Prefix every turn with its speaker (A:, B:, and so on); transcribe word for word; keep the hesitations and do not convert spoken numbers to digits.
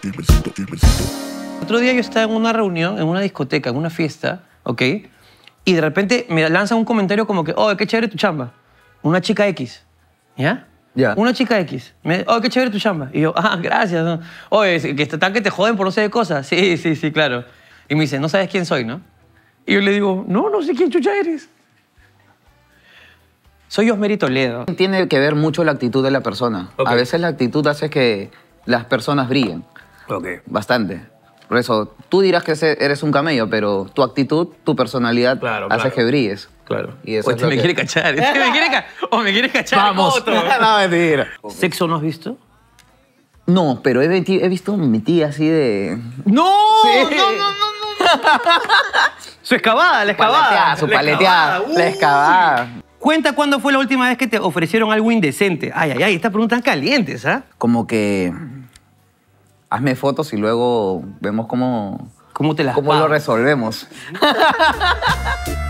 A: Otro día yo estaba en una reunión, en una discoteca, en una fiesta, ¿ok? Y de repente me lanzan un comentario como que, oh, qué chévere tu chamba. Una chica X, ¿ya?
B: Ya.
A: Una chica X. Me, oh, qué chévere tu chamba. Y yo, ah, gracias. ¿no? Oye, que están que te joden por no sé de cosas. Sí, sí, sí, claro. Y me dice, no sabes quién soy, ¿no? Y yo le digo, no, no sé quién chucha eres. Soy Osmery Toledo.
B: Tiene que ver mucho la actitud de la persona.
A: Ok.
B: A veces la actitud hace que las personas brillen.
A: Ok.
B: Bastante. Por eso, tú dirás que eres un camello, pero tu actitud, tu personalidad
A: Claro,
B: hace
A: claro.
B: que brilles.
A: Claro.
B: Y eso
A: O
B: es
A: este
B: lo
A: me
B: que-
A: quiere cachar. Este me quiere ca- o me quiere cachar.
B: ¡Vamos!
A: Otro.
B: No, mentira.
A: ¿Sexo no has visto?
B: No, pero he, veti- he visto mi tía así de...
A: ¡No!
B: Sí.
A: ¡No, no, no, no! Su excavada, la excavada.
B: Paleteada, su
A: La
B: paleteada,
A: excavada.
B: la
A: Uy.
B: excavada.
A: Cuenta cuándo fue la última vez que te ofrecieron algo indecente. Ay, ay, ay, estas preguntas calientes, ¿ah?
B: Como que... Hazme fotos y luego vemos cómo,
A: ¿Cómo te las
B: cómo lo
A: pago?
B: resolvemos.